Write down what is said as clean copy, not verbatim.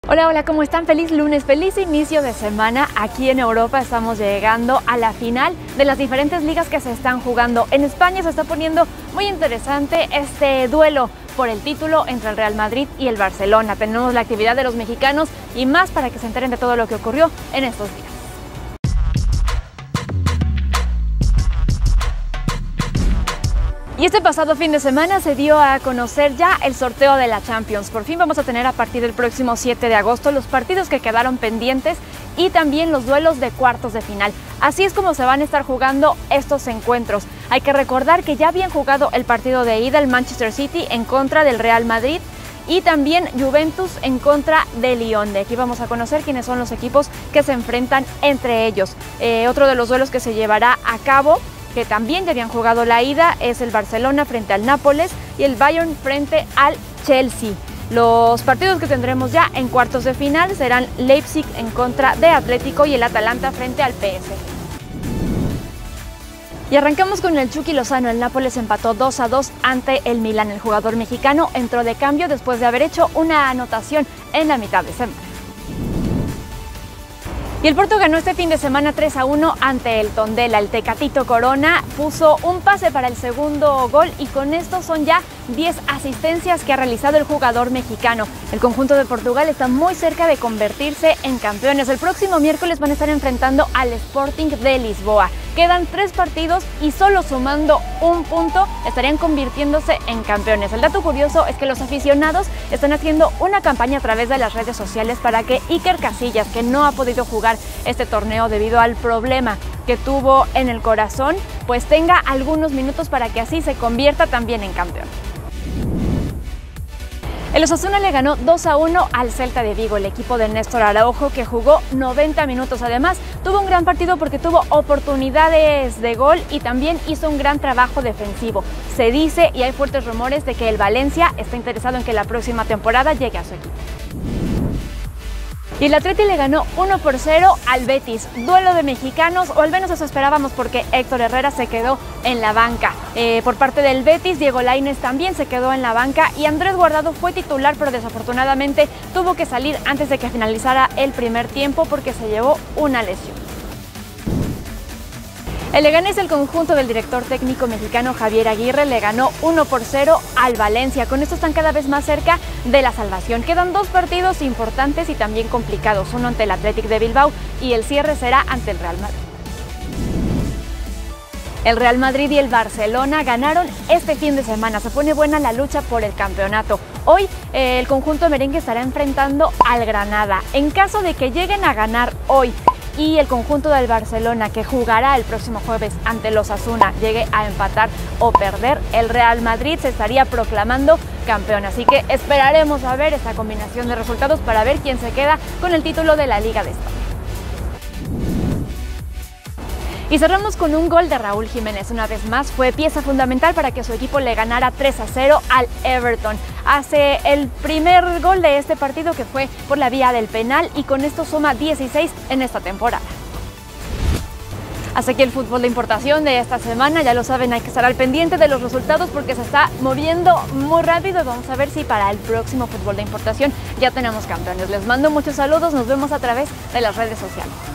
Hola, hola, ¿cómo están? Feliz lunes, feliz inicio de semana. Aquí en Europa estamos llegando a la final de las diferentes ligas que se están jugando. En España se está poniendo muy interesante este duelo por el título entre el Real Madrid y el Barcelona. Tenemos la actividad de los mexicanos y más para que se enteren de todo lo que ocurrió en estos días. Y este pasado fin de semana se dio a conocer ya el sorteo de la Champions. Por fin vamos a tener a partir del próximo 7 de agosto los partidos que quedaron pendientes y también los duelos de cuartos de final. Así es como se van a estar jugando estos encuentros. Hay que recordar que ya habían jugado el partido de ida el Manchester City en contra del Real Madrid y también Juventus en contra de Lyon. De aquí vamos a conocer quiénes son los equipos que se enfrentan entre ellos. Otro de los duelos que se llevará a cabo, que también ya habían jugado la ida, es el Barcelona frente al Nápoles y el Bayern frente al Chelsea. Los partidos que tendremos ya en cuartos de final serán Leipzig en contra de Atlético y el Atalanta frente al PSG. Y arrancamos con el Chucky Lozano. El Nápoles empató 2-2 ante el Milan. El jugador mexicano entró de cambio después de haber hecho una anotación en la mitad de semana. Y el Porto ganó este fin de semana 3-1 ante el Tondela. El Tecatito Corona puso un pase para el segundo gol y con esto son ya 10 asistencias que ha realizado el jugador mexicano. El conjunto de Portugal está muy cerca de convertirse en campeones. El próximo miércoles van a estar enfrentando al Sporting de Lisboa. Quedan 3 partidos y solo sumando un punto estarían convirtiéndose en campeones. El dato curioso es que los aficionados están haciendo una campaña a través de las redes sociales para que Iker Casillas, que no ha podido jugar este torneo debido al problema que tuvo en el corazón, pues tenga algunos minutos para que así se convierta también en campeón. El Osasuna le ganó 2-1 al Celta de Vigo. El equipo de Néstor Araujo, que jugó 90 minutos. Además, tuvo un gran partido porque tuvo oportunidades de gol y también hizo un gran trabajo defensivo. Se dice y hay fuertes rumores de que el Valencia está interesado en que la próxima temporada llegue a su equipo. Y el Atleti le ganó 1-0 al Betis. Duelo de mexicanos, o al menos eso esperábamos porque Héctor Herrera se quedó en la banca. Por parte del Betis, Diego Lainez también se quedó en la banca y Andrés Guardado fue titular, pero desafortunadamente tuvo que salir antes de que finalizara el primer tiempo porque se llevó una lesión. El Leganés, el conjunto del director técnico mexicano Javier Aguirre, le ganó 1-0 al Valencia. Con esto están cada vez más cerca de la salvación. Quedan 2 partidos importantes y también complicados, uno ante el Athletic de Bilbao y el cierre será ante el Real Madrid. El Real Madrid y el Barcelona ganaron este fin de semana. Se pone buena la lucha por el campeonato. Hoy el conjunto merengue estará enfrentando al Granada. En caso de que lleguen a ganar hoy y el conjunto del Barcelona, que jugará el próximo jueves ante el Osasuna, llegue a empatar o perder, el Real Madrid se estaría proclamando campeón. Así que esperaremos a ver esta combinación de resultados para ver quién se queda con el título de la Liga de España. Y cerramos con un gol de Raúl Jiménez. Una vez más fue pieza fundamental para que su equipo le ganara 3-0 al Everton. Hace el primer gol de este partido, que fue por la vía del penal, y con esto suma 16 en esta temporada. Hasta aquí el fútbol de importación de esta semana. Ya lo saben, hay que estar al pendiente de los resultados porque se está moviendo muy rápido. Vamos a ver si para el próximo fútbol de importación ya tenemos campeones. Les mando muchos saludos, nos vemos a través de las redes sociales.